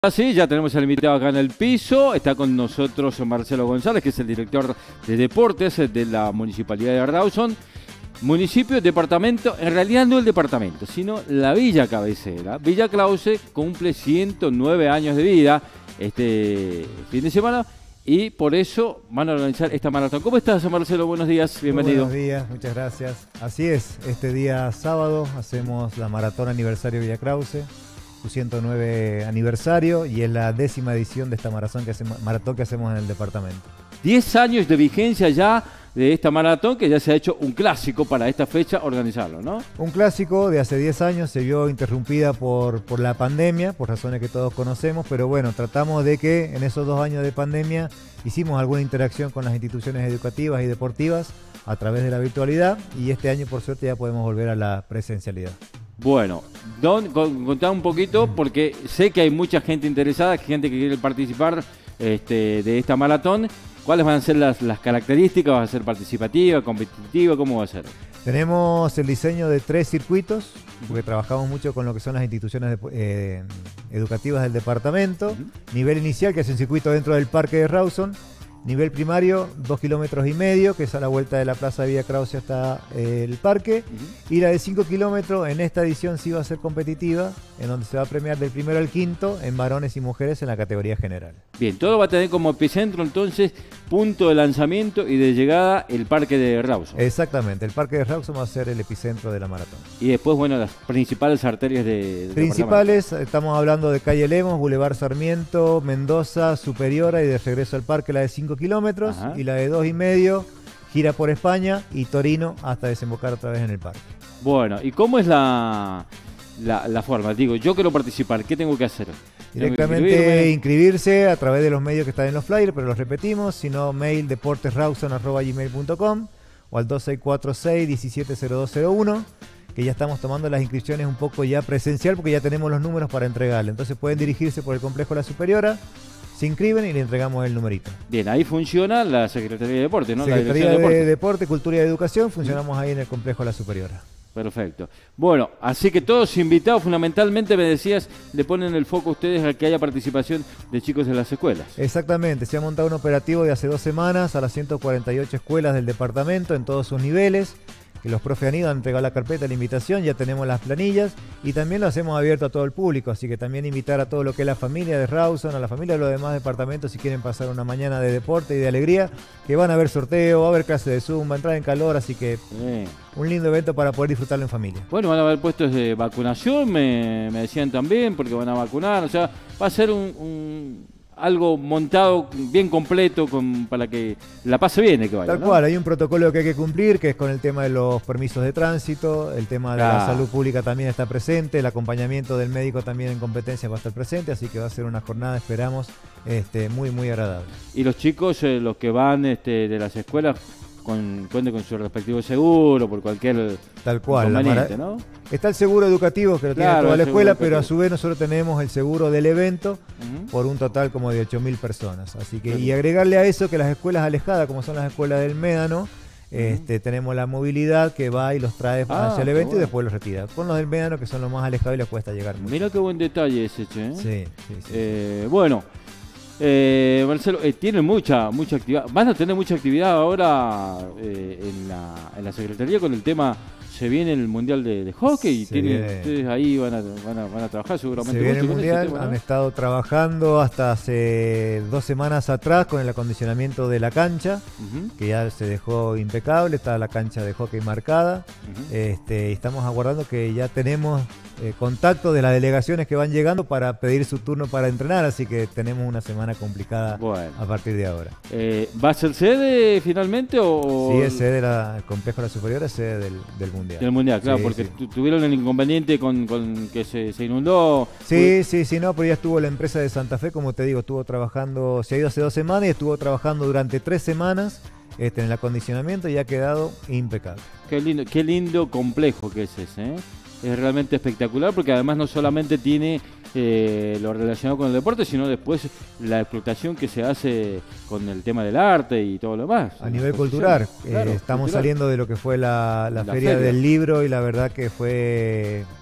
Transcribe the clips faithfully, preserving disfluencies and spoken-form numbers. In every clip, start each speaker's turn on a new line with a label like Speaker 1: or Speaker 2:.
Speaker 1: Así, ya tenemos al invitado acá en el piso. Está con nosotros Marcelo González, que es el director de deportes de la Municipalidad de Rawson. Municipio, departamento, en realidad no el departamento, sino la villa cabecera. Villa Krause cumple ciento nueve años de vida este fin de semana y por eso van a organizar esta maratón. ¿Cómo estás, Marcelo? Buenos días, bienvenido.
Speaker 2: Muy buenos días, muchas gracias. Así es, este día sábado hacemos la maratón aniversario Villa Krause, su ciento nueve aniversario, y es la décima edición de esta maratón que hacemos, maratón que hacemos en el departamento.
Speaker 1: diez años de vigencia ya de esta maratón, que ya se ha hecho un clásico para esta fecha organizarlo, ¿no?
Speaker 2: Un clásico de hace diez años, se vio interrumpida por, por la pandemia, por razones que todos conocemos, pero bueno, tratamos de que en esos dos años de pandemia hicimos alguna interacción con las instituciones educativas y deportivas a través de la virtualidad, y este año por suerte ya podemos volver a la presencialidad.
Speaker 1: Bueno, don, contá un poquito, porque sé que hay mucha gente interesada, gente que quiere participar este, de esta maratón. ¿Cuáles van a ser las, las características? ¿Va a ser participativa, competitiva? ¿Cómo va a ser?
Speaker 2: Tenemos el diseño de tres circuitos, porque trabajamos mucho con lo que son las instituciones de, eh, educativas del departamento. Uh-huh. Nivel inicial, que es un circuito dentro del parque de Rawson. Nivel primario, dos kilómetros y medio, que es a la vuelta de la Plaza de Villa Krause hasta eh, el parque. Uh-huh. Y la de cinco kilómetros, en esta edición sí va a ser competitiva, en donde se va a premiar del primero al quinto en varones y mujeres en la categoría general.
Speaker 1: Bien, todo va a tener como epicentro entonces, punto de lanzamiento y de llegada, el parque de Rawson.
Speaker 2: Exactamente, el parque de Rawson va a ser el epicentro de la maratón.
Speaker 1: Y después, bueno, las principales arterias de... de
Speaker 2: Principales, estamos hablando de calle Lemos, Boulevard Sarmiento, Mendoza, Superiora, y de regreso al parque la de cinco kilómetros. Ajá. Y la de dos y medio gira por España y Torino hasta desembocar otra vez en el parque.
Speaker 1: Bueno, ¿y cómo es la, la, la forma? Digo, yo quiero participar, ¿qué tengo que hacer?
Speaker 2: Directamente inscribirse a través de los medios que están en los flyers, pero los repetimos, sino mail deportesrawson arroba gmail punto com o al dos seis cuatro seis, diecisiete cero dos cero uno, que ya estamos tomando las inscripciones un poco ya presencial porque ya tenemos los números para entregarle. Entonces pueden dirigirse por el complejo La Superiora, se inscriben y le entregamos el numerito.
Speaker 1: Bien, ahí funciona la Secretaría de Deporte, ¿no?
Speaker 2: Secretaría
Speaker 1: la
Speaker 2: de,
Speaker 1: de Deporte.
Speaker 2: Deporte, Cultura y Educación, funcionamos ahí en el complejo La Superiora.
Speaker 1: Perfecto. Bueno, así que todos invitados, fundamentalmente me decías, le ponen el foco a ustedes a que haya participación de chicos de las escuelas.
Speaker 2: Exactamente, se ha montado un operativo de hace dos semanas a las ciento cuarenta y ocho escuelas del departamento en todos sus niveles, que los profes han ido, han entregado la carpeta, la invitación, ya tenemos las planillas y también lo hacemos abierto a todo el público, así que también invitar a todo lo que es la familia de Rawson, a la familia de los demás departamentos, si quieren pasar una mañana de deporte y de alegría, que van a haber sorteo, va a haber clase de Zoom, va a entrar en calor, así que sí, un lindo evento para poder disfrutarlo en familia.
Speaker 1: Bueno, van a haber puestos de vacunación, me, me decían también, porque van a vacunar, o sea, va a ser un... un... algo montado bien completo con, para que la pase bien el que vaya.
Speaker 2: Tal
Speaker 1: ¿no?
Speaker 2: cual, hay un protocolo que hay que cumplir, que es con el tema de los permisos de tránsito, el tema de ah. la salud pública también está presente, el acompañamiento del médico también en competencia va a estar presente, así que va a ser una jornada, esperamos, este, muy, muy agradable.
Speaker 1: Y los chicos, eh, los que van este, de las escuelas, con, cuenten con su respectivo seguro, por cualquier
Speaker 2: Tal cual,
Speaker 1: inconveniente, ¿no?
Speaker 2: Está el seguro educativo que lo tiene
Speaker 1: claro,
Speaker 2: toda la escuela, pero
Speaker 1: educativo.
Speaker 2: A su vez nosotros tenemos el seguro del evento uh-huh. por un total como de ocho mil personas. Así que, y agregarle a eso que las escuelas alejadas, como son las escuelas del Médano, uh-huh. este, tenemos la movilidad que va y los trae ah, hacia el evento bueno. y después los retira. Con los del Médano, que son los más alejados y les cuesta llegar mucho.
Speaker 1: Mira qué buen detalle ese, che. ¿eh?
Speaker 2: Sí, sí, sí.
Speaker 1: Eh, bueno. Eh, Marcelo, eh, tienen mucha mucha actividad, van a tener mucha actividad ahora eh, en, la, en la Secretaría con el tema, se viene el Mundial de, de Hockey, y tienen, ustedes ahí van a, van, a, van a trabajar seguramente.
Speaker 2: Se viene el Mundial,
Speaker 1: tema, ¿no?
Speaker 2: Han estado trabajando hasta hace dos semanas atrás con el acondicionamiento de la cancha, uh-huh. que ya se dejó impecable, está la cancha de hockey marcada, uh-huh. este, y estamos aguardando que ya tenemos eh, contacto de las delegaciones que van llegando para pedir su turno para entrenar, así que tenemos una semana complicada bueno. a partir de ahora.
Speaker 1: Eh, ¿Va a ser sede finalmente o...?
Speaker 2: Sí, es sede, la, el complejo de la Superiora es sede del, del Mundial.
Speaker 1: Del Mundial, claro,
Speaker 2: sí,
Speaker 1: porque
Speaker 2: sí.
Speaker 1: tuvieron el inconveniente con, con que se, se inundó.
Speaker 2: Sí, sí, sí, no, pero ya estuvo la empresa de Santa Fe, como te digo, estuvo trabajando, se ha ido hace dos semanas y estuvo trabajando durante tres semanas este, en el acondicionamiento y ha quedado impecable.
Speaker 1: Qué lindo, qué lindo complejo que es ese, ¿eh? Es realmente espectacular porque además no solamente tiene eh, lo relacionado con el deporte, sino después la explotación que se hace con el tema del arte y todo lo demás.
Speaker 2: A nivel cultural,
Speaker 1: claro,
Speaker 2: eh, estamos
Speaker 1: cultural.
Speaker 2: saliendo de lo que fue la, la,
Speaker 1: la
Speaker 2: feria,
Speaker 1: feria
Speaker 2: del libro y la verdad que fue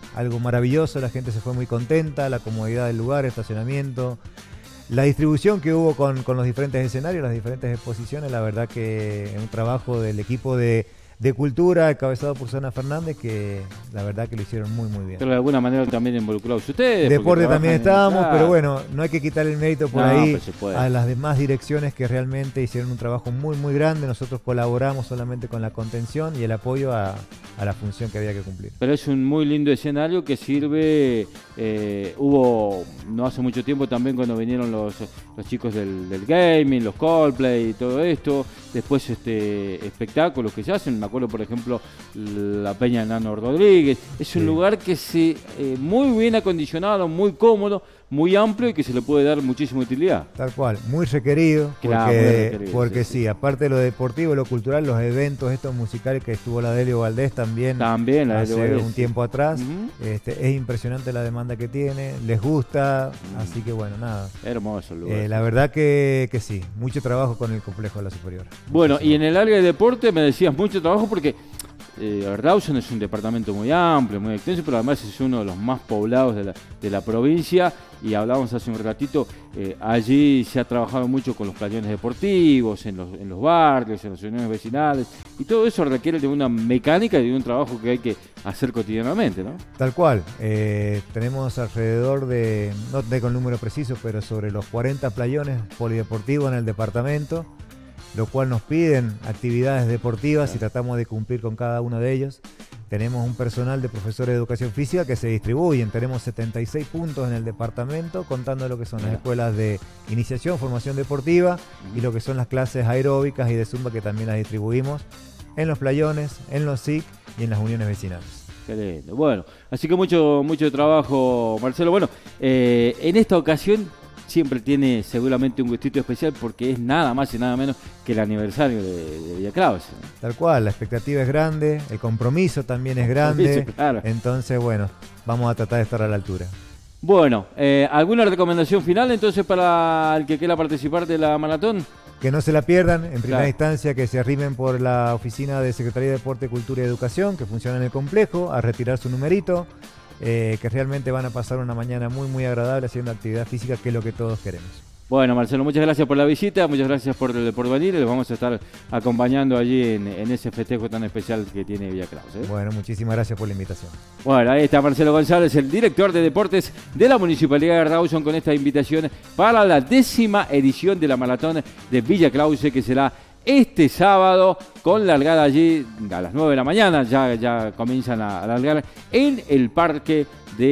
Speaker 2: algo maravilloso, la gente se fue muy contenta, la comodidad del lugar, estacionamiento, la distribución que hubo con, con los diferentes escenarios, las diferentes exposiciones, la verdad que es un trabajo del equipo de, de cultura encabezado por Susana Fernández que la verdad que lo hicieron muy muy bien.
Speaker 1: Pero de alguna manera también involucrados ustedes.
Speaker 2: Deporte también estábamos, pero bueno, no hay que quitar el mérito por
Speaker 1: no,
Speaker 2: ahí
Speaker 1: pues
Speaker 2: a las demás direcciones que realmente hicieron un trabajo muy muy grande. Nosotros colaboramos solamente con la contención y el apoyo a, a la función que había que cumplir.
Speaker 1: Pero es un muy lindo escenario que sirve, eh, hubo no hace mucho tiempo también cuando vinieron los, los chicos del, del gaming, los Coldplay y todo esto, después este espectáculos que se hacen, me acuerdo por ejemplo la Peña Nano Rodríguez, es un sí. lugar que se eh, muy bien acondicionado, muy cómodo, muy amplio y que se le puede dar muchísima utilidad.
Speaker 2: Tal cual, muy requerido,
Speaker 1: claro,
Speaker 2: porque,
Speaker 1: muy requerido,
Speaker 2: porque sí,
Speaker 1: sí, sí,
Speaker 2: aparte de lo deportivo, lo cultural, los eventos estos musicales que estuvo la Delio Valdés también,
Speaker 1: también la
Speaker 2: hace
Speaker 1: Delio Valdés,
Speaker 2: un tiempo atrás,
Speaker 1: uh-huh.
Speaker 2: este, es impresionante la demanda que tiene, les gusta, uh-huh. así que bueno, nada.
Speaker 1: Hermoso el lugar.
Speaker 2: Eh, la verdad que, que sí, mucho trabajo con el complejo de la Superior.
Speaker 1: Bueno,
Speaker 2: muchísimo.
Speaker 1: Y en el área de deporte me decías mucho trabajo porque Eh, Rawson es un departamento muy amplio, muy extenso, pero además es uno de los más poblados de la, de la provincia y hablábamos hace un ratito, eh, allí se ha trabajado mucho con los playones deportivos, en los, en los barrios, en las uniones vecinales y todo eso requiere de una mecánica y de un trabajo que hay que hacer cotidianamente, ¿no?
Speaker 2: Tal cual, eh, tenemos alrededor de, no tengo el número preciso, pero sobre los cuarenta playones polideportivos en el departamento, lo cual nos piden actividades deportivas y tratamos de cumplir con cada uno de ellos. Tenemos un personal de profesores de educación física que se distribuyen, tenemos setenta y seis puntos en el departamento, contando lo que son las escuelas de iniciación, formación deportiva y lo que son las clases aeróbicas y de zumba que también las distribuimos en los playones, en los S I C y en las uniones vecinales.
Speaker 1: Qué lindo. Bueno, así que mucho, mucho trabajo, Marcelo. Bueno, eh, en esta ocasión siempre tiene seguramente un gustito especial porque es nada más y nada menos que el aniversario de, de Villa Krause.
Speaker 2: Tal cual, la expectativa es grande, el compromiso también es grande,
Speaker 1: claro.
Speaker 2: Entonces bueno, vamos a tratar de estar a la altura.
Speaker 1: Bueno, eh, ¿alguna recomendación final entonces para el que quiera participar de la maratón?
Speaker 2: Que no se la pierdan, en primera
Speaker 1: claro.
Speaker 2: instancia que se arrimen por la oficina de Secretaría de Deporte, Cultura y Educación, que funciona en el complejo, a retirar su numerito. Eh, que realmente van a pasar una mañana muy muy agradable haciendo actividad física, que es lo que todos queremos.
Speaker 1: Bueno, Marcelo, muchas gracias por la visita, muchas gracias por, por venir, les vamos a estar acompañando allí en, en ese festejo tan especial que tiene Villa Krause, ¿eh?
Speaker 2: Bueno, muchísimas gracias por la invitación.
Speaker 1: Bueno, ahí está Marcelo González, el director de deportes de la Municipalidad de Rawson, con esta invitación para la décima edición de la Maratón de Villa Krause, que será este sábado, con largada allí a las nueve de la mañana, ya, ya comienzan a, a largar en el parque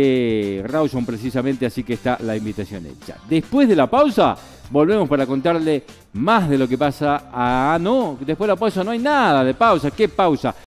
Speaker 1: de Rawson precisamente, así que está la invitación hecha. Después de la pausa, volvemos para contarle más de lo que pasa. Ah, no, después de la pausa no hay nada de pausa, ¿qué pausa?